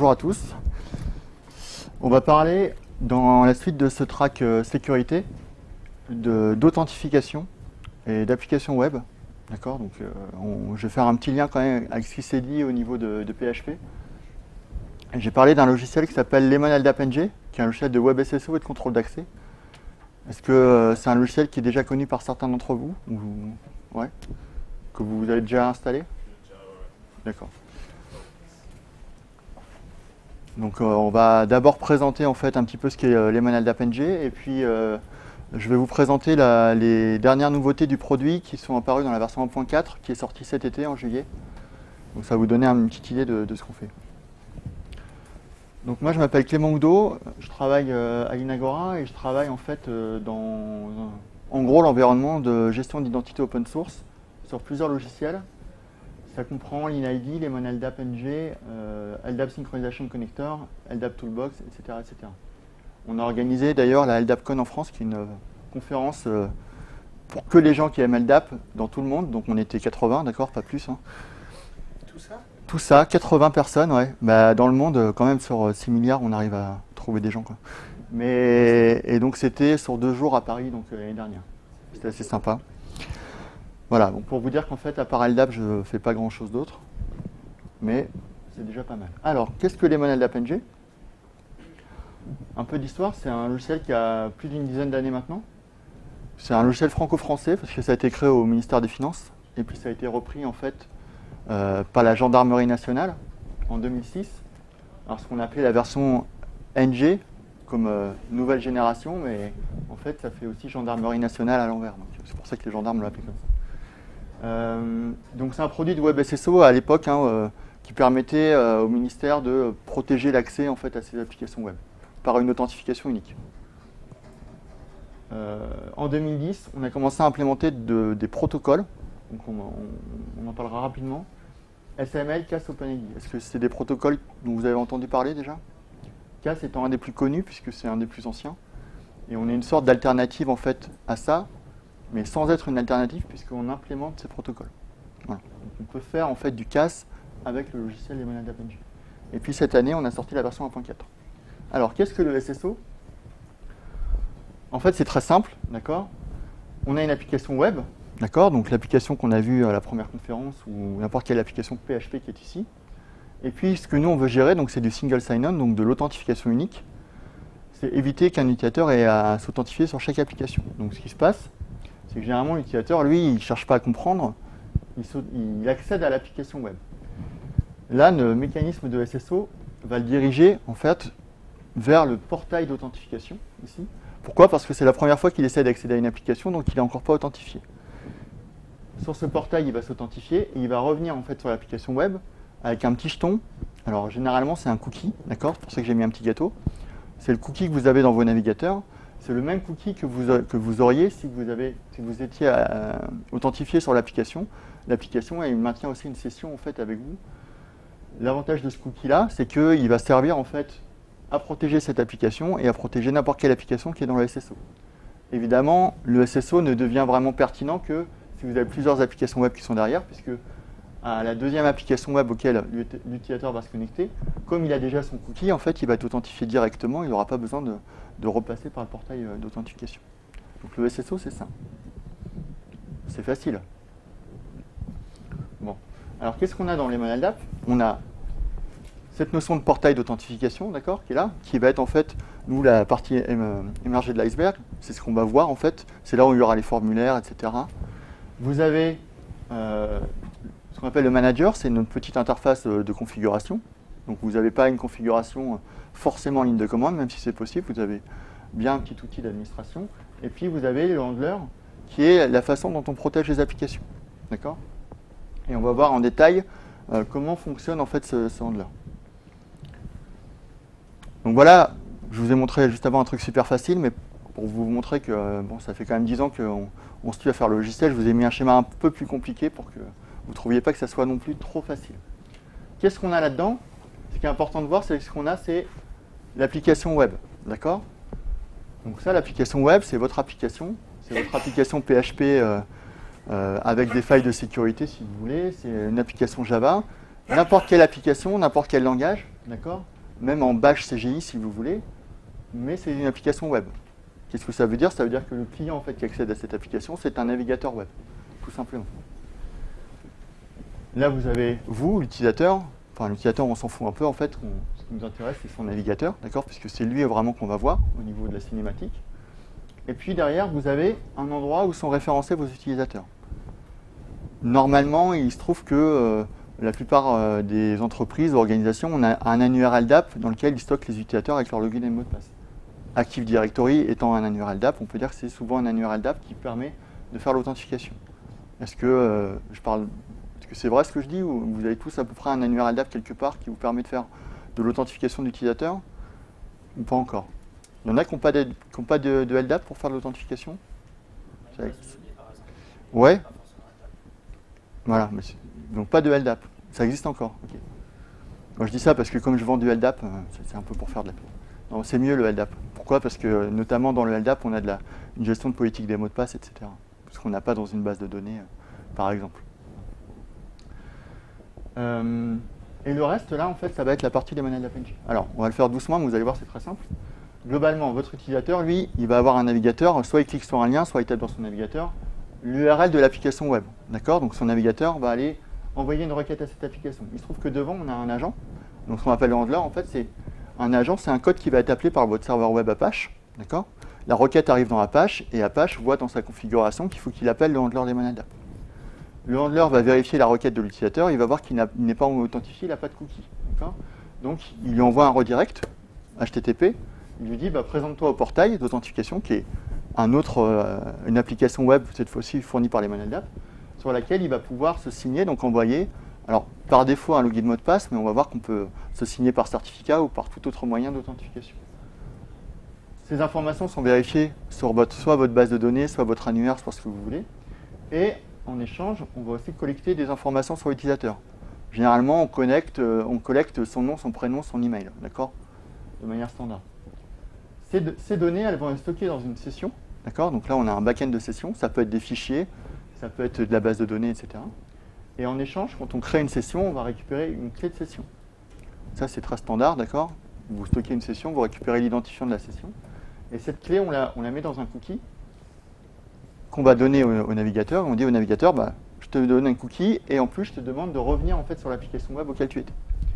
bonjour à tous. On va parler dans la suite de ce track sécurité d'authentification et d'application web. D'accord, donc je vais faire un petit lien quand même avec ce qui s'est dit au niveau de PHP. J'ai parlé d'un logiciel qui s'appelle Lemon LDAP NG, qui est un logiciel de web SSO et de contrôle d'accès. Est-ce que c'est un logiciel qui est déjà connu par certains d'entre vous ou, ouais, que vous avez déjà installé? D'accord. Donc on va d'abord présenter en fait un petit peu ce qu'est Lemon LDAP NG et puis je vais vous présenter les dernières nouveautés du produit qui sont apparues dans la version 1.4 qui est sortie cet été en juillet. Donc ça va vous donner une petite idée de ce qu'on fait. Donc moi je m'appelle Clément Oudot, je travaille à l'Inagora et je travaille en fait dans en gros l'environnement de gestion d'identité open source sur plusieurs logiciels. Ça comprend l'InID, Lemon LDAP NG, LDAP Synchronization Connector, LDAP Toolbox, etc., etc. On a organisé d'ailleurs la LDAPCon en France, qui est une conférence pour que les gens qui aiment LDAP dans tout le monde. Donc on était 80, d'accord, pas plus. Hein. Tout ça? Tout ça, 80 personnes, ouais. Bah, dans le monde, quand même, sur 6 milliards, on arrive à trouver des gens. Quoi. Et donc c'était sur 2 jours à Paris, donc l'année dernière. C'était assez sympa. Voilà, donc pour vous dire qu'en fait, à part LDAP, je ne fais pas grand-chose d'autre. Mais c'est déjà pas mal. Alors, qu'est-ce que Lemon LDAP NG? Un peu d'histoire, c'est un logiciel qui a plus d'une dizaine d'années maintenant. C'est un logiciel franco-français, parce que ça a été créé au ministère des Finances. Et puis ça a été repris, en fait, par la Gendarmerie nationale, en 2006. Alors, ce qu'on appelait la version NG, comme nouvelle génération, mais en fait, ça fait aussi Gendarmerie nationale à l'envers. C'est pour ça que les gendarmes l'appellent comme ça. Donc c'est un produit de web SSO à l'époque qui permettait au ministère de protéger l'accès en fait, à ces applications web par une authentification unique. En 2010, on a commencé à implémenter des protocoles, donc on en parlera rapidement. SAML, CAS, OpenID. Est-ce que c'est des protocoles dont vous avez entendu parler déjà? CAS étant un des plus connus puisque c'est un des plus anciens. Et on est une sorte d'alternative en fait à ça, mais sans être une alternative puisqu'on implémente ces protocoles. Voilà. Donc on peut faire en fait du CAS avec le logiciel Lemon LDAP NG. Et puis cette année, on a sorti la version 1.4. Alors, qu'est-ce que le SSO? En fait, c'est très simple, d'accord? On a une application web, d'accord? Donc l'application qu'on a vue à la première conférence ou n'importe quelle application PHP qui est ici. Et puis ce que nous on veut gérer, donc c'est du single sign-on, donc de l'authentification unique. C'est éviter qu'un utilisateur ait à s'authentifier sur chaque application. Donc ce qui se passe, c'est que généralement l'utilisateur, lui, il ne cherche pas à comprendre, il accède à l'application web. Là, le mécanisme de SSO va le diriger en fait vers le portail d'authentification ici. Pourquoi? Parce que c'est la première fois qu'il essaie d'accéder à une application, donc il n'est encore pas authentifié. Sur ce portail, il va s'authentifier et il va revenir en fait sur l'application web avec un petit jeton. Alors généralement, c'est un cookie, d'accord? C'est pour ça que j'ai mis un petit gâteau. C'est le cookie que vous avez dans vos navigateurs. C'est le même cookie que vous auriez si vous étiez authentifié sur l'application. L'application, elle maintient aussi une session en fait avec vous. L'avantage de ce cookie-là, c'est qu'il va servir en fait à protéger cette application et à protéger n'importe quelle application qui est dans le SSO. Évidemment, le SSO ne devient vraiment pertinent que si vous avez plusieurs applications web qui sont derrière, puisque à la deuxième application web auquel l'utilisateur va se connecter, comme il a déjà son cookie, en fait, il va être authentifié directement, il n'aura pas besoin de repasser par le portail d'authentification. Donc le SSO, c'est ça. C'est facile. Bon. Alors, qu'est-ce qu'on a dans Lemon LDAP? On a cette notion de portail d'authentification, d'accord, qui est là, qui va être en fait, nous, la partie émergée de l'iceberg. C'est ce qu'on va voir, en fait. C'est là où il y aura les formulaires, etc. Vous avez ce qu'on appelle le manager, c'est notre petite interface de configuration. Donc, vous n'avez pas une configuration forcément en ligne de commande, même si c'est possible. Vous avez bien un petit outil d'administration. Et puis, vous avez le handler, qui est la façon dont on protège les applications. D'accord? Et on va voir en détail comment fonctionne en fait ce handler. Donc voilà, je vous ai montré juste avant un truc super facile, mais pour vous montrer que bon, ça fait quand même 10 ans qu'on se tue à faire le logiciel, je vous ai mis un schéma un peu plus compliqué pour que vous ne trouviez pas que ça soit non plus trop facile. Qu'est-ce qu'on a là-dedans? Ce qui est important de voir, c'est que ce qu'on a, c'est l'application web. D'accord? Donc ça, l'application web, c'est votre application. C'est votre application PHP avec des failles de sécurité, si vous voulez. C'est une application Java. N'importe quelle application, n'importe quel langage. D'accord? même en bash CGI si vous voulez, mais c'est une application web. Qu'est-ce que ça veut dire? Ça veut dire que le client en fait, qui accède à cette application, c'est un navigateur web, tout simplement. Là, vous avez, vous, l'utilisateur, enfin l'utilisateur, on s'en fout un peu en fait, ce qui nous intéresse, c'est son navigateur, d'accord, puisque c'est lui vraiment qu'on va voir au niveau de la cinématique. Et puis derrière, vous avez un endroit où sont référencés vos utilisateurs. Normalement, il se trouve que la plupart des entreprises ou organisations ont un URL d'app dans lequel ils stockent les utilisateurs avec leur login et mot de passe. Active Directory étant un URL d'app, on peut dire que c'est souvent un URL d'app qui permet de faire l'authentification. Est-ce que c'est vrai ce que je dis, ou vous avez tous à peu près un URL d'app quelque part qui vous permet de faire de l'authentification d'utilisateurs, ou pas encore? Il y en a qui n'ont pas de LDAP pour faire de l'authentification? Ouais. Voilà, donc pas de LDAP. Ça existe encore. Okay. Moi, je dis ça parce que comme je vends du LDAP, c'est un peu pour faire de la pub. Non, c'est mieux le LDAP. Pourquoi? Parce que notamment dans le LDAP, on a une gestion de politique des mots de passe, etc. Ce qu'on n'a pas dans une base de données, par exemple. Et le reste, là, en fait, ça va être la partie des manuels d'AppNG. Alors, on va le faire doucement, mais vous allez voir, c'est très simple. Globalement, votre utilisateur, lui, il va avoir un navigateur, soit il clique sur un lien, soit il tape dans son navigateur l'URL de l'application web. D'accord? Donc son navigateur va aller envoyer une requête à cette application. Il se trouve que devant, on a un agent. Donc ce qu'on appelle le handler, en fait, c'est un agent, c'est un code qui va être appelé par votre serveur web Apache. D'accord? La requête arrive dans Apache, et Apache voit dans sa configuration qu'il faut qu'il appelle le handler des manuels d'app. Le handler va vérifier la requête de l'utilisateur, il va voir qu'il n'est pas authentifié, il n'a pas de cookie. Donc il lui envoie un redirect HTTP, il lui dit bah, présente-toi au portail d'authentification qui est une application web, cette fois-ci fournie par les manuels d'app, sur laquelle il va pouvoir se signer, donc envoyer, alors par défaut un login mot de passe, mais on va voir qu'on peut se signer par certificat ou par tout autre moyen d'authentification. Ces informations sont vérifiées sur soit votre base de données, soit votre annuaire, soit ce que vous voulez, et en échange, on va aussi collecter des informations sur l'utilisateur. Généralement, on collecte son nom, son prénom, son email, d'accord? De manière standard. Ces données, elles vont être stockées dans une session, d'accord? Donc là, on a un back-end de session, ça peut être des fichiers, ça peut être de la base de données, etc. Et en échange, quand on crée une session, on va récupérer une clé de session. Ça, c'est très standard, d'accord? Vous stockez une session, vous récupérez l'identifiant de la session. Et cette clé, on la met dans un cookie qu'on va donner au navigateur. On dit au navigateur, bah, je te donne un cookie et en plus, je te demande de revenir en fait, sur l'application web auquel tu étais.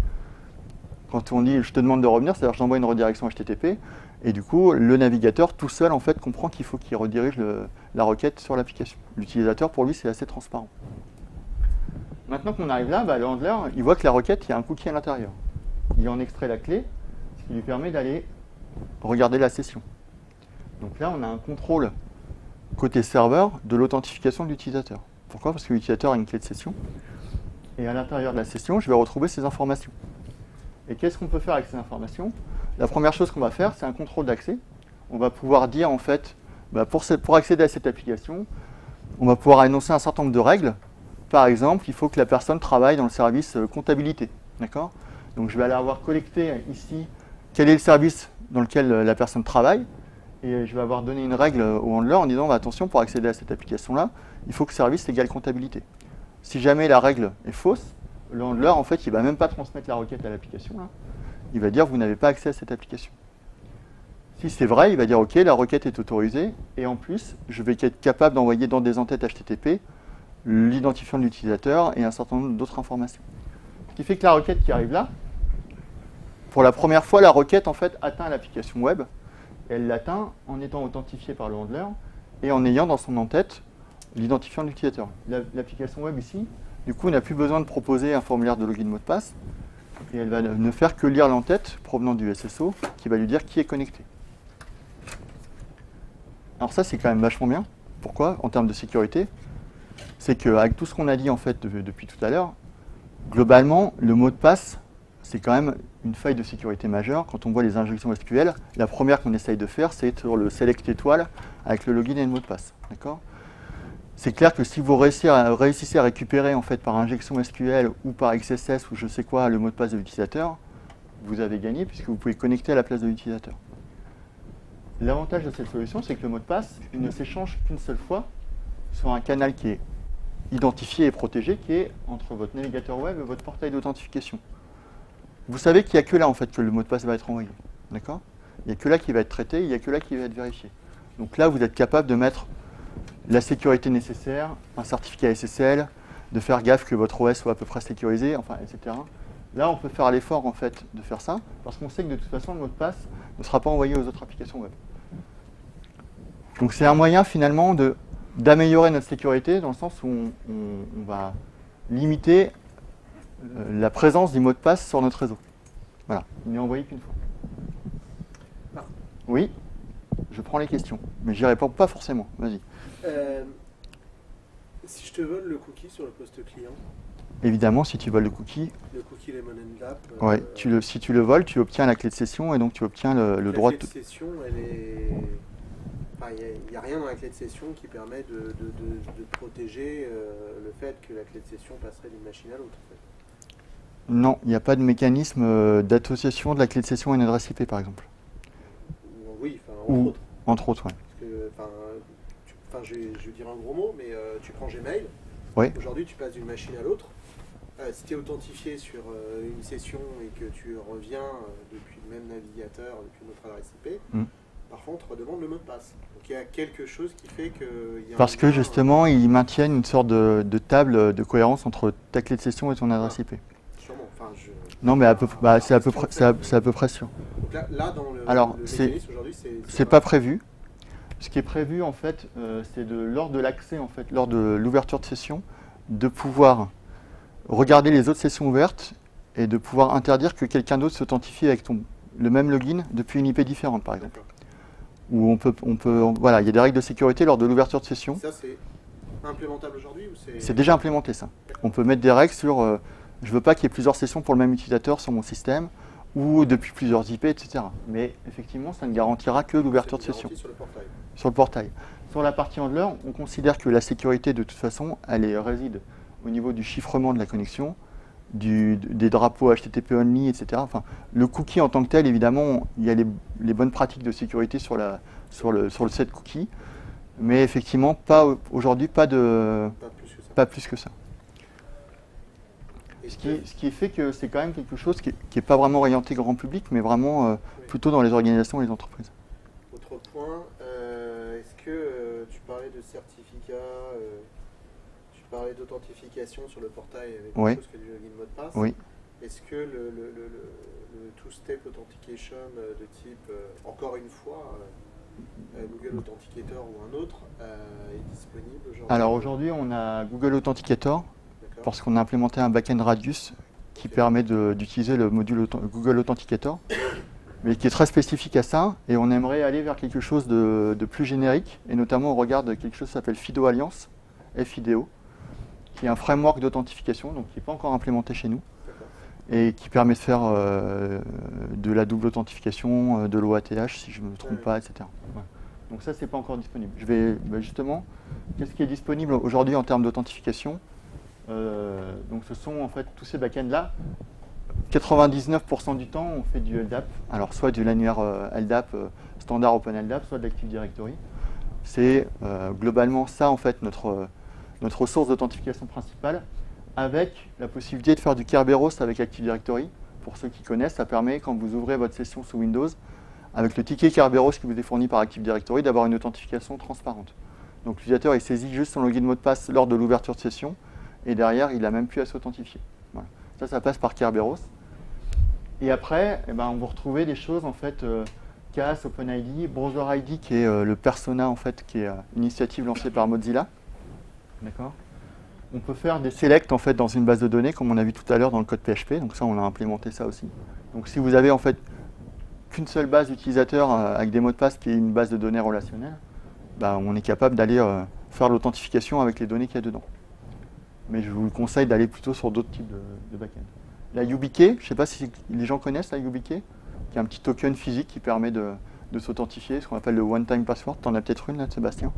Quand on dit je te demande de revenir, c'est-à-dire que j'envoie une redirection HTTP et du coup, le navigateur tout seul en fait, comprend qu'il faut qu'il redirige la requête sur l'application. L'utilisateur, pour lui, c'est assez transparent. Maintenant qu'on arrive là, bah, le handler, il voit que la requête, il y a un cookie à l'intérieur. Il en extrait la clé, ce qui lui permet d'aller regarder la session. Donc là, on a un contrôle côté serveur de l'authentification de l'utilisateur. Pourquoi? Parce que l'utilisateur a une clé de session. Et à l'intérieur de la session, je vais retrouver ces informations. Et qu'est-ce qu'on peut faire avec ces informations? La première chose qu'on va faire, c'est un contrôle d'accès. On va pouvoir dire, en fait, bah, pour accéder à cette application, on va pouvoir énoncer un certain nombre de règles. Par exemple, il faut que la personne travaille dans le service comptabilité. D'accord? Donc je vais aller avoir collecté ici quel est le service dans lequel la personne travaille. Et je vais avoir donné une règle au handler en disant bah, attention, pour accéder à cette application-là, il faut que service égale comptabilité. Si jamais la règle est fausse, le handler, en fait, il ne va même pas transmettre la requête à l'application. Il va dire vous n'avez pas accès à cette application. Si c'est vrai, il va dire ok, la requête est autorisée. Et en plus, je vais être capable d'envoyer dans des entêtes HTTP l'identifiant de l'utilisateur et un certain nombre d'autres informations. Ce qui fait que la requête qui arrive là, pour la première fois, la requête en fait atteint l'application web. Elle l'atteint en étant authentifiée par le handler et en ayant dans son en-tête l'identifiant de l'utilisateur. L'application web ici, du coup, n'a plus besoin de proposer un formulaire de login mot de passe et elle va ne faire que lire l'en-tête provenant du SSO qui va lui dire qui est connecté. Alors ça, c'est quand même vachement bien. Pourquoi? En termes de sécurité, c'est qu'avec tout ce qu'on a dit en fait depuis tout à l'heure, globalement, le mot de passe, c'est quand même une faille de sécurité majeure. Quand on voit les injections SQL, la première qu'on essaye de faire, c'est sur le select étoile avec le login et le mot de passe. D'accord? C'est clair que si vous réussissez à récupérer en fait, par injection SQL ou par XSS ou je sais quoi le mot de passe de l'utilisateur, vous avez gagné puisque vous pouvez connecter à la place de l'utilisateur. L'avantage de cette solution, c'est que le mot de passe il ne s'échange qu'une seule fois sur un canal qui est identifié et protégé, qui est entre votre navigateur web et votre portail d'authentification. vous savez qu'il n'y a que là en fait que le mot de passe va être envoyé. D'accord? Il n'y a que là qui va être traité, il n'y a que là qui va être vérifié. Donc là, vous êtes capable de mettre la sécurité nécessaire, un certificat SSL, de faire gaffe que votre OS soit à peu près sécurisé, enfin, etc. Là, on peut faire l'effort en fait de faire ça, parce qu'on sait que de toute façon, le mot de passe ne sera pas envoyé aux autres applications web. Donc c'est un moyen finalement d'améliorer notre sécurité, dans le sens où on va limiter la présence du mot de passe sur notre réseau. Voilà, il n'est envoyé qu'une fois. Ah. Oui, je prends les questions, mais j'y réponds pas forcément. Vas-y. Si je te vole le cookie sur le poste client, Évidemment, si tu voles le cookie, Lemon Lap, ouais, si tu le voles, tu obtiens la clé de session et donc tu obtiens le droit de... La clé de session, elle est... Enfin, il n'y a rien dans la clé de session qui permet de protéger le fait que la clé de session passerait d'une machine à l'autre. En fait. Non, il n'y a pas de mécanisme d'association de la clé de session à une adresse IP, par exemple. Oui, entre autres. Entre autres, oui. Je vais dire un gros mot, mais tu prends Gmail. Oui. Aujourd'hui, tu passes d'une machine à l'autre. Si tu es authentifié sur une session et que tu reviens depuis le même navigateur, depuis une autre adresse IP, parfois on te redemande le mot de passe. Donc il y a quelque chose qui fait que... Parce que justement, ils maintiennent une sorte de table de cohérence entre ta clé de session et ton adresse IP. Sûrement. Enfin, non, mais c'est à peu près sûr. Donc là dans le mécanisme aujourd'hui, c'est pas prévu. Ce qui est prévu, en fait, c'est lors de l'accès, en fait, lors de l'ouverture de session, de pouvoir regarder les autres sessions ouvertes et de pouvoir interdire que quelqu'un d'autre s'authentifie avec le même login depuis une IP différente, par exemple. Où voilà, il y a des règles de sécurité lors de l'ouverture de session. Ça, c'est implémentable aujourd'hui ou c'est déjà implémenté, ça. On peut mettre des règles sur je veux pas qu'il y ait plusieurs sessions pour le même utilisateur sur mon système, ou depuis plusieurs IP, etc. Mais effectivement, ça ne garantira que l'ouverture de session. Sur le portail. Sur le portail. Sur la partie handler, on considère que la sécurité, de toute façon, elle réside au niveau du chiffrement de la connexion, des drapeaux HTTP only, etc. Enfin, le cookie en tant que tel, évidemment, il y a les bonnes pratiques de sécurité sur le set cookie, mais effectivement, aujourd'hui, pas plus que ça. Ce qui fait que c'est quand même quelque chose qui n'est pas vraiment orienté grand public, mais vraiment plutôt dans les organisations et les entreprises. Autre point, est-ce que tu parlais de certificat, tu parlais d'authentification sur le portail avec autre chose que du login mot de passe. Oui. Est-ce que le two-step authentication de type, encore une fois, Google Authenticator ou un autre, est disponible aujourd'hui? Alors aujourd'hui, on a Google Authenticator, parce qu'on a implémenté un backend Radius qui permet d'utiliser le module Google Authenticator, mais qui est très spécifique à ça, et on aimerait aller vers quelque chose de plus générique, et notamment on regarde quelque chose qui s'appelle FIDO Alliance, FIDO, qui est un framework d'authentification, donc qui n'est pas encore implémenté chez nous, et qui permet de faire de la double authentification, de l'OATH si je ne me trompe pas, etc. Voilà. Donc ça, c'est pas encore disponible. Justement, qu'est-ce qui est disponible aujourd'hui en termes d'authentification? Donc ce sont en fait tous ces backends là. 99% du temps on fait du LDAP, alors soit du l'annuaire LDAP standard Open LDAP, soit de l'Active Directory. C'est globalement ça en fait notre source d'authentification principale, avec la possibilité de faire du Kerberos avec Active Directory. Pour ceux qui connaissent, ça permet quand vous ouvrez votre session sous Windows, avec le ticket Kerberos qui vous est fourni par Active Directory, d'avoir une authentification transparente. Donc l'utilisateur il saisit juste son login mot de passe lors de l'ouverture de session, et derrière, il n'a même plus à s'authentifier. Voilà. Ça passe par Kerberos. Et après, on va retrouver des choses, en fait, CAS, OpenID, BrowserID, qui est le persona, en fait, qui est une initiative lancée par Mozilla. D'accord. On peut faire des selects, en fait, dans une base de données, comme on a vu tout à l'heure dans le code PHP. Donc ça, on a implémenté ça aussi. Donc si vous avez, en fait, qu'une seule base d'utilisateurs avec des mots de passe qui est une base de données relationnelle, on est capable d'aller faire l'authentification avec les données qu'il y a dedans. Mais je vous conseille d'aller plutôt sur d'autres types de backend. La YubiKey, je ne sais pas si les gens connaissent la YubiKey, qui est un petit token physique qui permet de s'authentifier, ce qu'on appelle le one-time password. Tu en as peut-être une là, Sébastien.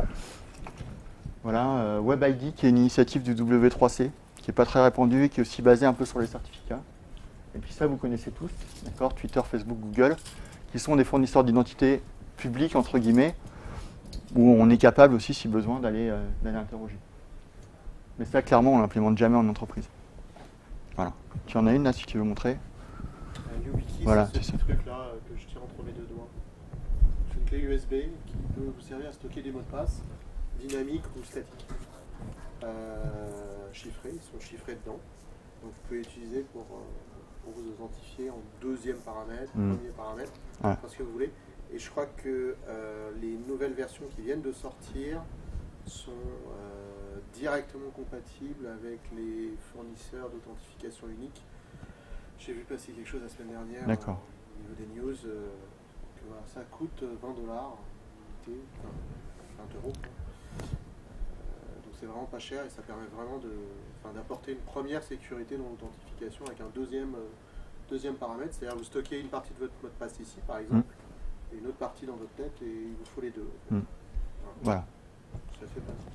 Voilà, WebID, qui est une initiative du W3C, qui n'est pas très répandue et qui est aussi basée un peu sur les certificats. Et puis ça, vous connaissez tous, d'accord, Twitter, Facebook, Google, qui sont des fournisseurs d'identité publique, entre guillemets, où on est capable aussi, si besoin, d'aller interroger. Mais ça, clairement, on ne l'implémente jamais en entreprise. Voilà. Tu en as une là, si tu veux montrer. YubiKey, Voilà, c'est ce petit truc-là que je tiens entre mes deux doigts. C'est une clé USB qui peut vous servir à stocker des mots de passe dynamiques ou statiques. Chiffrés, ils sont chiffrés dedans. Donc vous pouvez utiliser pour vous authentifier en deuxième paramètre, premier paramètre, parce que vous voulez. Et je crois que les nouvelles versions qui viennent de sortir sont directement compatibles avec les fournisseurs d'authentification unique. J'ai vu passer quelque chose la semaine dernière au niveau des news. Que, voilà, ça coûte 20$, 20 €. Donc c'est vraiment pas cher et ça permet vraiment d'apporter une première sécurité dans l'authentification avec un deuxième paramètre. C'est-à-dire vous stockez une partie de votre mot de passe ici par exemple et une autre partie dans votre tête et il vous faut les deux. En fait. Voilà. C'est assez pratique.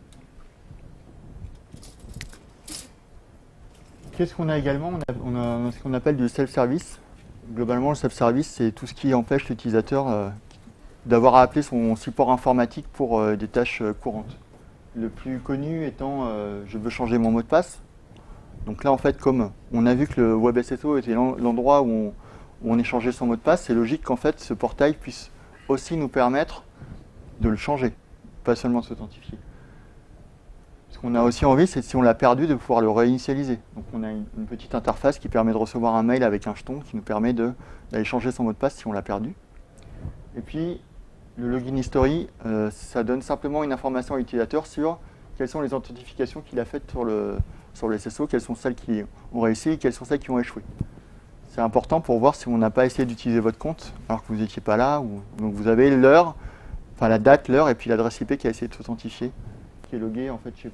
Qu'est-ce qu'on a également? On a ce qu'on appelle du self-service. Globalement, le self-service, c'est tout ce qui empêche l'utilisateur d'avoir à appeler son support informatique pour des tâches courantes. Le plus connu étant je veux changer mon mot de passe. Donc là, en fait, comme on a vu que le WebSSO était l'endroit où on échangeait son mot de passe, c'est logique qu'en fait, ce portail puisse aussi nous permettre de le changer, pas seulement de s'authentifier. Ce qu'on a aussi envie, c'est si on l'a perdu, de pouvoir le réinitialiser. Donc on a une petite interface qui permet de recevoir un mail avec un jeton qui nous permet d'aller changer son mot de passe si on l'a perdu. Et puis, le login history, ça donne simplement une information à l'utilisateur sur quelles sont les authentifications qu'il a faites sur le SSO, quelles sont celles qui ont réussi et quelles sont celles qui ont échoué. C'est important pour voir si on n'a pas essayé d'utiliser votre compte alors que vous n'étiez pas là. Donc vous avez l'heure, enfin la date, l'heure et puis l'adresse IP qui a essayé de s'authentifier, qui est logué en fait chez vous.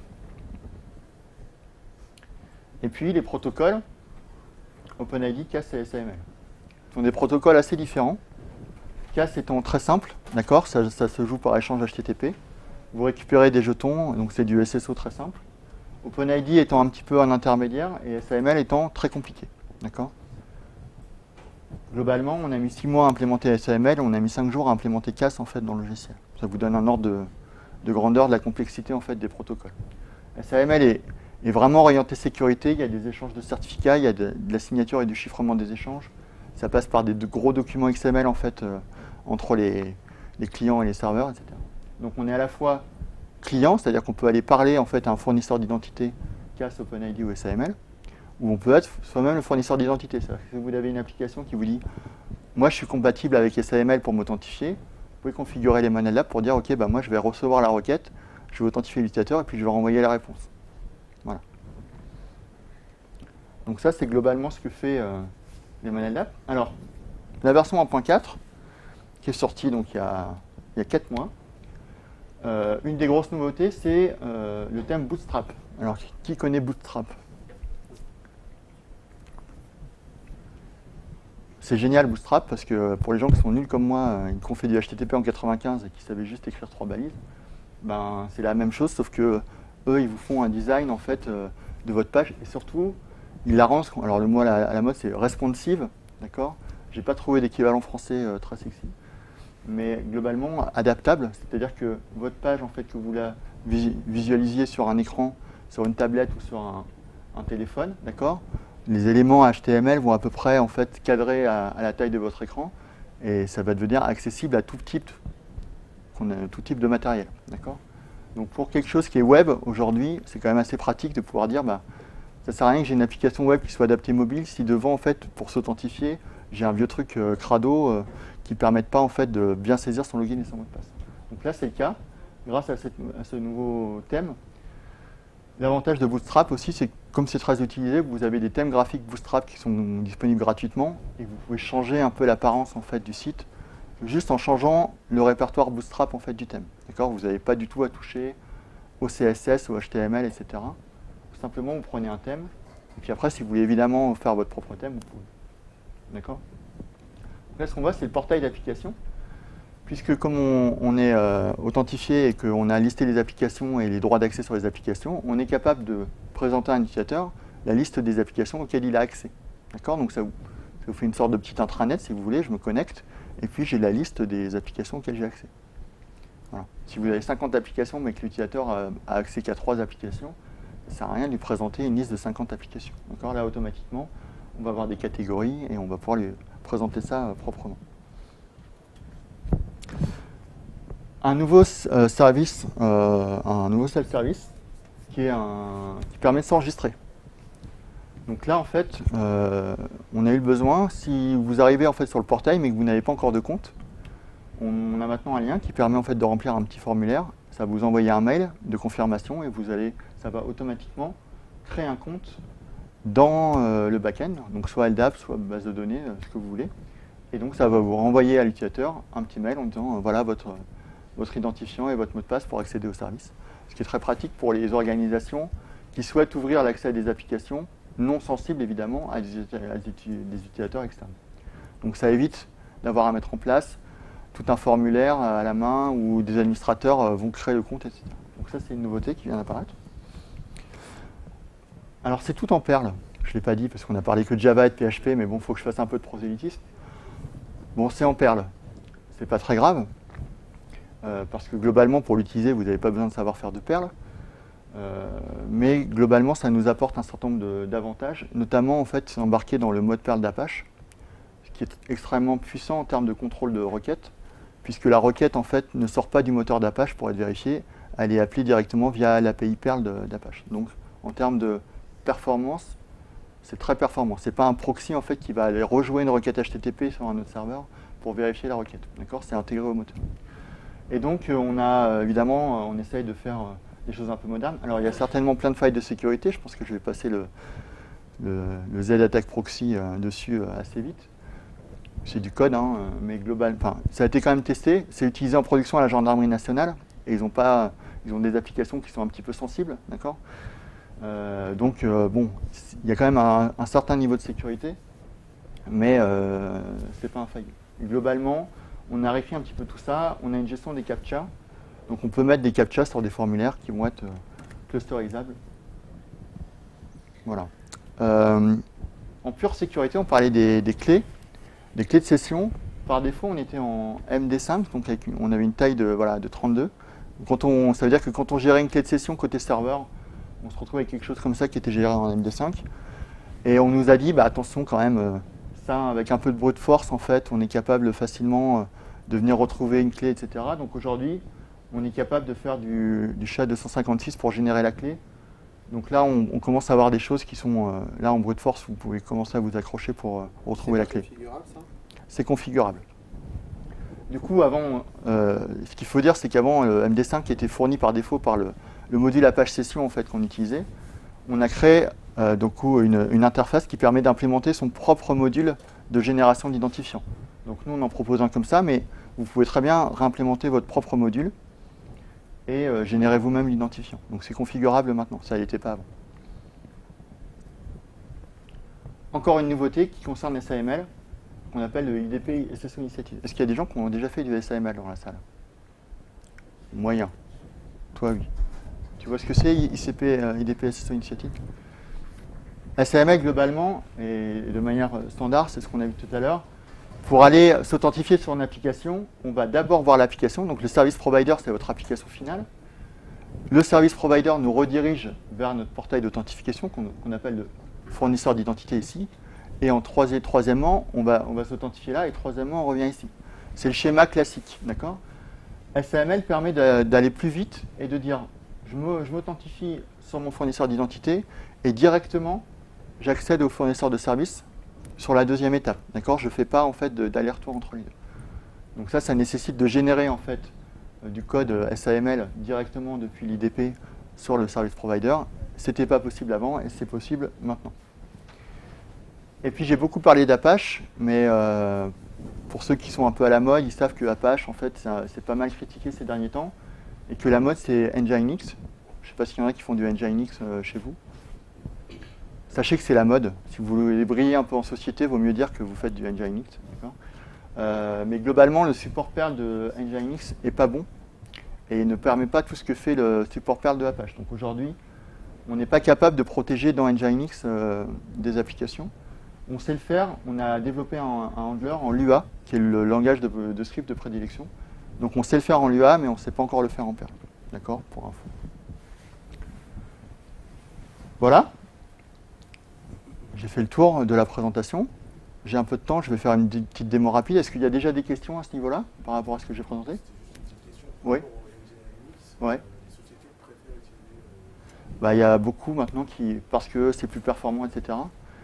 Et puis les protocoles OpenID, CAS et SAML. Ce sont des protocoles assez différents. CAS étant très simple, d'accord, ça se joue par échange HTTP. Vous récupérez des jetons, donc c'est du SSO très simple. OpenID étant un petit peu un intermédiaire et SAML étant très compliqué, d'accord. Globalement, on a mis 6 mois à implémenter SAML, on a mis 5 jours à implémenter CAS en fait dans le logiciel. Ça vous donne un ordre de grandeur de la complexité en fait des protocoles. SAML est vraiment orienté sécurité, il y a des échanges de certificats, il y a de la signature et du chiffrement des échanges. Ça passe par des gros documents XML en fait entre les clients et les serveurs, etc. Donc on est à la fois client, c'est-à-dire qu'on peut aller parler en fait à un fournisseur d'identité, CAS, OpenID ou SAML, ou on peut être soi-même le fournisseur d'identité. C'est-à-dire que si vous avez une application qui vous dit « Moi, je suis compatible avec SAML pour m'authentifier », vous pouvez configurer les manuels là pour dire « Ok, bah, moi, je vais recevoir la requête, je vais authentifier l'utilisateur et puis je vais renvoyer la réponse. » Voilà. Donc ça, c'est globalement ce que fait les manuels d'app. Alors, la version 1.4, qui est sortie donc, il y a 4 mois, une des grosses nouveautés, c'est le thème Bootstrap. Alors, qui connaît Bootstrap ? C'est génial Bootstrap parce que pour les gens qui sont nuls comme moi, qui ont fait du HTTP en 95 et qui savaient juste écrire 3 balises, ben, c'est la même chose sauf que eux ils vous font un design en fait de votre page et surtout ils la rendent, alors le mot à la mode c'est responsive, d'accord. J'ai pas trouvé d'équivalent français très sexy, mais globalement adaptable, c'est-à-dire que votre page en fait que vous la visualisiez sur un écran, sur une tablette ou sur un téléphone, d'accord. Les éléments HTML vont à peu près en fait cadrer à la taille de votre écran et ça va devenir accessible à tout type de matériel, d'accord. Donc pour quelque chose qui est web aujourd'hui, c'est quand même assez pratique de pouvoir dire bah ça sert à rien que j'ai une application web qui soit adaptée mobile si devant en fait pour s'authentifier j'ai un vieux truc crado qui ne permette pas en fait de bien saisir son login et son mot de passe. Donc là c'est le cas grâce à ce nouveau thème. L'avantage de Bootstrap aussi, c'est que comme c'est très utilisé, vous avez des thèmes graphiques Bootstrap qui sont disponibles gratuitement et vous pouvez changer un peu l'apparence en fait du site juste en changeant le répertoire Bootstrap en fait du thème. D'accord ? Vous n'avez pas du tout à toucher au CSS, au HTML, etc. Tout simplement, vous prenez un thème et puis après, si vous voulez évidemment faire votre propre thème, vous pouvez. D'accord ? Donc là, ce qu'on voit, c'est le portail d'application. Puisque comme on est authentifié et qu'on a listé les applications et les droits d'accès sur les applications, on est capable de présenter à un utilisateur la liste des applications auxquelles il a accès. D'accord ? Donc ça vous fait une sorte de petit intranet, si vous voulez, je me connecte, et puis j'ai la liste des applications auxquelles j'ai accès. Voilà. Si vous avez 50 applications, mais que l'utilisateur a accès qu'à 3 applications, ça ne sert à rien de lui présenter une liste de 50 applications. D'accord ? Là, automatiquement, on va avoir des catégories et on va pouvoir lui présenter ça proprement. Un nouveau service, un nouveau self-service qui permet de s'enregistrer. Donc là, en fait, on a eu le besoin, si vous arrivez en fait sur le portail mais que vous n'avez pas encore de compte, on a maintenant un lien qui permet en fait de remplir un petit formulaire. Ça va vous envoyer un mail de confirmation et ça va automatiquement créer un compte dans le back-end, donc soit LDAP, soit base de données, ce que vous voulez. Et donc ça va vous renvoyer à l'utilisateur un petit mail en disant voilà votre identifiant et votre mot de passe pour accéder au service. Ce qui est très pratique pour les organisations qui souhaitent ouvrir l'accès à des applications non sensibles évidemment à des utilisateurs externes. Donc ça évite d'avoir à mettre en place tout un formulaire à la main où des administrateurs vont créer le compte, etc. Donc ça c'est une nouveauté qui vient d'apparaître. Alors c'est tout en Perl. Je ne l'ai pas dit parce qu'on a parlé que de Java et de PHP, mais bon, il faut que je fasse un peu de prosélytisme. Bon, c'est en Perl. C'est pas très grave. Parce que globalement, pour l'utiliser, vous n'avez pas besoin de savoir faire de Perl. Mais globalement, ça nous apporte un certain nombre d'avantages, notamment en fait, embarqué dans le mode Perl d'Apache, ce qui est extrêmement puissant en termes de contrôle de requête, puisque la requête en fait ne sort pas du moteur d'Apache pour être vérifiée, elle est appelée directement via l'API Perl d'Apache. Donc, en termes de performance, c'est très performant. Ce n'est pas un proxy en fait qui va aller rejouer une requête HTTP sur un autre serveur pour vérifier la requête. D'accord ? C'est intégré au moteur. Et donc, on a évidemment, on essaye de faire des choses un peu modernes. Alors, il y a certainement plein de failles de sécurité. Je pense que je vais passer le Z-Attack Proxy dessus assez vite. C'est du code, hein, mais global. Enfin, ça a été quand même testé. C'est utilisé en production à la Gendarmerie nationale. Et ils ont des applications qui sont un petit peu sensibles, d'accord ? Donc, bon, il y a quand même un certain niveau de sécurité, mais c'est pas infaillible. Globalement, on a réécrit un petit peu tout ça. On a une gestion des CAPTCHA. Donc, on peut mettre des CAPTCHA sur des formulaires qui vont être clusterisables. Voilà. En pure sécurité, on parlait des clés de session. Par défaut, on était en MD5, donc on avait une taille de 32. Ça veut dire que quand on gérait une clé de session côté serveur, on se retrouvait avec quelque chose comme ça qui était géré en MD5. Et on nous a dit, attention quand même, ça, avec un peu de brute force, en fait, on est capable facilement de venir retrouver une clé, etc. Donc aujourd'hui, on est capable de faire du SHA-256 pour générer la clé. Donc là, on commence à avoir des choses qui sont, là, en brute force, vous pouvez commencer à vous accrocher pour retrouver la clé. C'est configurable, ça ? C'est configurable. Du coup, avant, ce qu'il faut dire, c'est qu'avant, le MD5 était fourni par défaut par le module Apache Session en fait, qu'on utilisait. On a créé une interface qui permet d'implémenter son propre module de génération d'identifiants. Donc nous, on en propose un comme ça, mais vous pouvez très bien réimplémenter votre propre module et générer vous-même l'identifiant. Donc c'est configurable maintenant, ça n'était pas avant. Encore une nouveauté qui concerne SAML, qu'on appelle le IDP SSO Initiative. Est-ce qu'il y a des gens qui ont déjà fait du SAML dans la salle? Moyen. Toi, oui. Tu vois ce que c'est, IDP SSO Initiative? SAML, globalement, et de manière standard, c'est ce qu'on a vu tout à l'heure. Pour aller s'authentifier sur une application, on va d'abord voir l'application. Donc le service provider, c'est votre application finale. Le service provider nous redirige vers notre portail d'authentification qu'on appelle le fournisseur d'identité ici. Et troisièmement, on va s'authentifier là. Et troisièmement, on revient ici. C'est le schéma classique, d'accord? SAML permet d'aller plus vite et de dire je m'authentifie sur mon fournisseur d'identité et directement j'accède au fournisseur de service sur la deuxième étape. D'accord? Je ne fais pas en fait d'aller-retour entre les deux. Donc ça nécessite de générer en fait du code SAML directement depuis l'IDP sur le service provider. Ce n'était pas possible avant et c'est possible maintenant. Et puis j'ai beaucoup parlé d'Apache, mais pour ceux qui sont un peu à la mode, ils savent que Apache en fait c'est pas mal critiqué ces derniers temps et que la mode c'est Nginx. Je ne sais pas s'il y en a qui font du Nginx chez vous. Sachez que c'est la mode. Si vous voulez briller un peu en société, il vaut mieux dire que vous faites du Nginx. Mais globalement, le support Perl de Nginx n'est pas bon et ne permet pas tout ce que fait le support Perl de Apache. Donc aujourd'hui, on n'est pas capable de protéger dans Nginx des applications. On sait le faire. On a développé un handler en Lua, qui est le langage de script de prédilection. Donc on sait le faire en Lua, mais on ne sait pas encore le faire en Perl. D'accord? Pour info. Voilà. j'ai fait le tour de la présentation. J'ai un peu de temps, je vais faire une petite démo rapide. Est-ce qu'il y a déjà des questions à ce niveau-là, par rapport à ce que j'ai présenté? Oui. Ouais. Bah, il y a beaucoup maintenant parce que c'est plus performant, etc.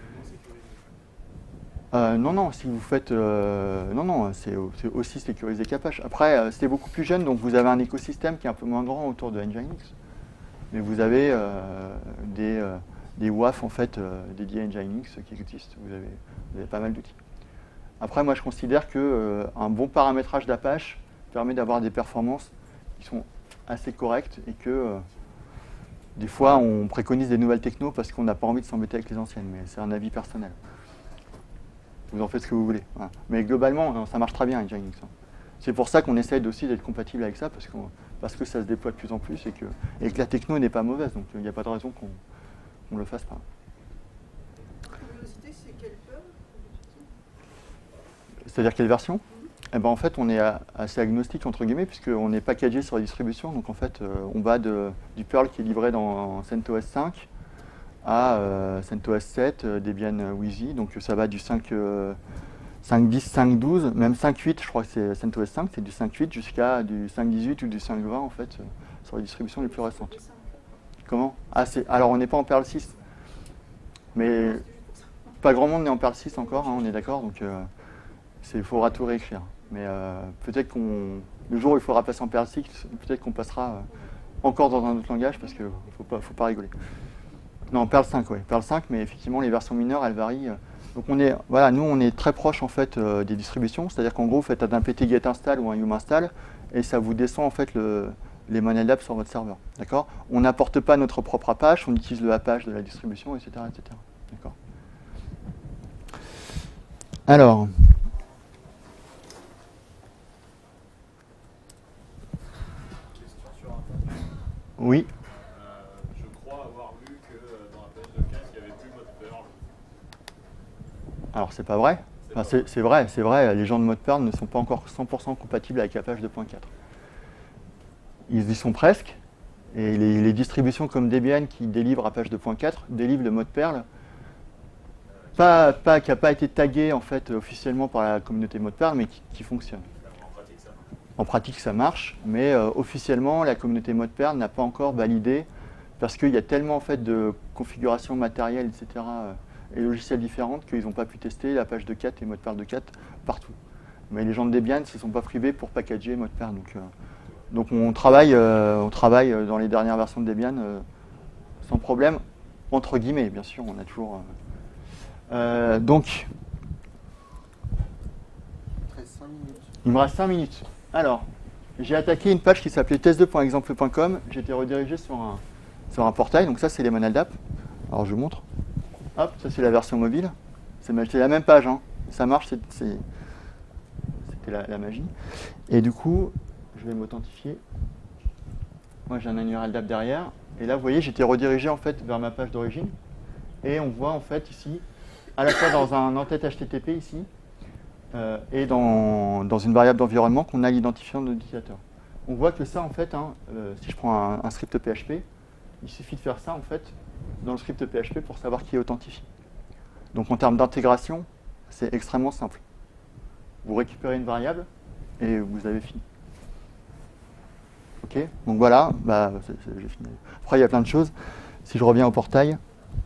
Non, si vous faites... non, c'est aussi sécuriser qu'Apache. Après, c'est beaucoup plus jeune, donc vous avez un écosystème qui est un peu moins grand autour de Nginx. Mais vous avez des WAF en fait, dédiés à Nginx qui existent. Vous avez pas mal d'outils. Après, moi, je considère qu'un bon paramétrage d'Apache permet d'avoir des performances qui sont assez correctes et que des fois, on préconise des nouvelles technos parce qu'on n'a pas envie de s'embêter avec les anciennes. Mais c'est un avis personnel. Vous en faites ce que vous voulez. Voilà. Mais globalement, ça marche très bien Nginx. C'est pour ça qu'on essaye aussi d'être compatible avec ça, parce que ça se déploie de plus en plus et que la techno n'est pas mauvaise. Donc il n'y a pas de raison qu'on ne le fasse pas. Curiosité, c'est quelle peur? C'est-à-dire quelle version? Eh ben, en fait, on est assez agnostique, entre guillemets, puisqu'on est packagé sur la distribution. Donc en fait, on va du Perl qui est livré dans CentOS 5 à CentOS 7, Debian Wheezy. Donc ça va du 5.10, 5.12, même 5.8, je crois que c'est CentOS 5, c'est du 5.8 jusqu'à du 5.18 ou du 5.20 en fait, sur les distributions les plus récentes. Comment? Alors on n'est pas en Perl 6, mais pas grand monde n'est en Perl 6 encore, hein, on est d'accord, donc il faudra tout réécrire. Mais peut-être le jour où il faudra passer en Perl 6, peut-être qu'on passera encore dans un autre langage, parce qu'il ne faut pas rigoler. Non, Perl 5, oui, Perl 5, mais effectivement les versions mineures, elles varient. Donc nous on est très proche en fait des distributions, c'est-à-dire qu'en gros vous faites un pt-get install ou un yum install et ça vous descend en fait les monadapps sur votre serveur. D'accord? On n'apporte pas notre propre Apache, on utilise le Apache de la distribution, etc. etc. D'accord? Alors. Question sur Apache. Oui. Je crois avoir vu que dans Apache Docker, il n'y avait plus mode Perl. Alors c'est pas vrai. Enfin, c'est vrai, les gens de mode Perl ne sont pas encore 100% compatibles avec Apache 2.4. Ils y sont presque, et les distributions comme Debian qui délivrent Apache 2.4 délivrent le mode Perl, qui n'a pas été tagué en fait officiellement par la communauté mode Perl, mais qui fonctionne. En pratique ça marche, mais officiellement la communauté mode Perl n'a pas encore validé, parce qu'il y a tellement en fait de configurations matérielles, etc., et logiciels différentes qu'ils n'ont pas pu tester l'Apache 2.4 et mode Perl 2.4 partout. Mais les gens de Debian ne se sont pas privés pour packager mode Perl. Donc on travaille dans les dernières versions de Debian sans problème, entre guillemets, bien sûr, on a toujours... donc, il me reste 5 minutes. Alors, j'ai attaqué une page qui s'appelait test2.exemple.com. J'ai été redirigé sur un portail, donc ça c'est les monadapps. Alors je vous montre. Hop, ça c'est la version mobile. C'est la même page, hein. Ça marche, c'était la magie. Et du coup, je vais m'authentifier. Moi j'ai un URL d'app derrière. Et là, vous voyez, j'étais redirigé en fait vers ma page d'origine. Et on voit en fait ici, à la fois dans un en-tête HTTP ici, et dans une variable d'environnement qu'on a l'identifiant de l'utilisateur. On voit que ça en fait, si je prends un script PHP, il suffit de faire ça en fait dans le script PHP pour savoir qui est authentifié. Donc en termes d'intégration, c'est extrêmement simple. Vous récupérez une variable et vous avez fini. Ok, donc voilà, j'ai fini. Après il y a plein de choses. Si je reviens au portail,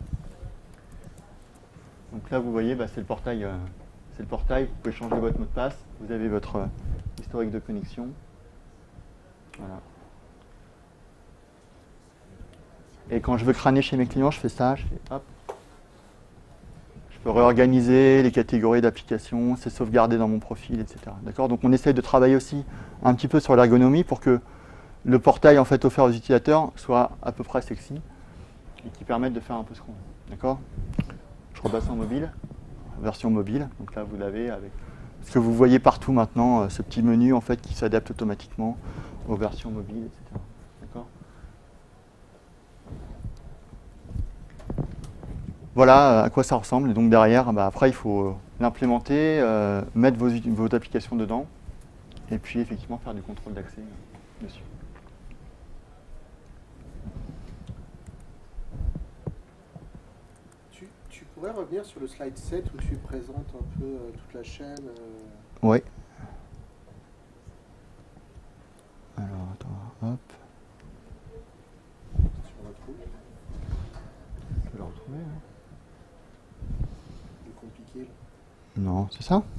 donc là vous voyez, c'est le portail. Vous pouvez changer votre mot de passe, vous avez votre historique de connexion. Voilà. Et quand je veux crâner chez mes clients, je fais ça, je fais hop. Je peux réorganiser les catégories d'applications, c'est sauvegardé dans mon profil, etc. D'accord? Donc on essaye de travailler aussi un petit peu sur l'ergonomie pour que le portail en fait offert aux utilisateurs soit à peu près sexy et qui permette de faire un peu ce qu'on veut. D'accord? Je repasse en mobile, version mobile. Donc là vous l'avez avec ce que vous voyez partout maintenant, ce petit menu en fait qui s'adapte automatiquement aux versions mobiles, etc. D'accord? Voilà à quoi ça ressemble. Et donc derrière, après il faut l'implémenter, mettre vos applications dedans, et puis effectivement faire du contrôle d'accès dessus. Tu pourrais revenir sur le slide 7 où tu présentes un peu toute la chaîne. Oui. Alors, attends, hop. Si on retrouve. Je vais le retrouver. C'est compliqué. Là. Non, c'est ça?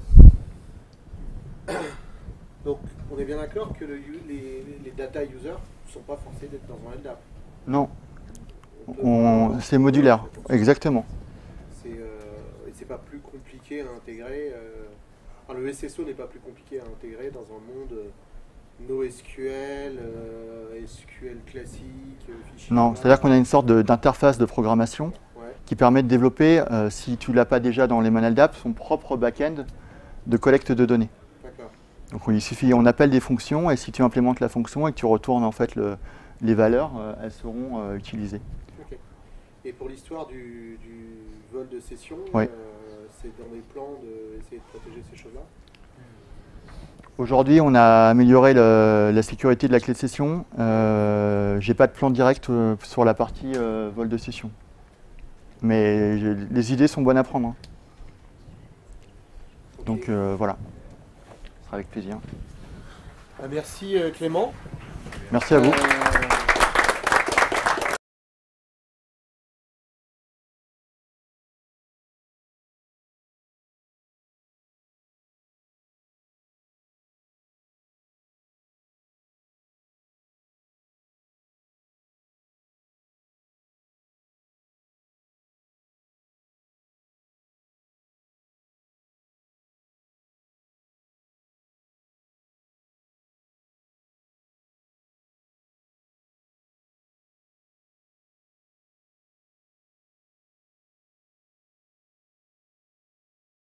Donc, on est bien d'accord que les data users ne sont pas forcés d'être dans un LDAP. Non. C'est modulaire, exactement. C'est pas plus compliqué à intégrer. Enfin, le SSO n'est pas plus compliqué à intégrer dans un monde NoSQL, SQL classique, fichier. Non, c'est-à-dire qu'on a une sorte d'interface de programmation qui permet de développer, si tu ne l'as pas déjà dans les manuels d'app, son propre back-end de collecte de données. D'accord. Donc il suffit, on appelle des fonctions et si tu implémentes la fonction et que tu retournes en fait les valeurs, elles seront utilisées. Okay. Et pour l'histoire du vol de session, oui. C'est dans les plans d'essayer de protéger ces choses-là? Aujourd'hui, on a amélioré la sécurité de la clé de session. J'ai pas de plan direct sur la partie vol de session. Mais les idées sont bonnes à prendre. Hein. Okay. Donc voilà, ce sera avec plaisir. Merci Clément. Merci à vous.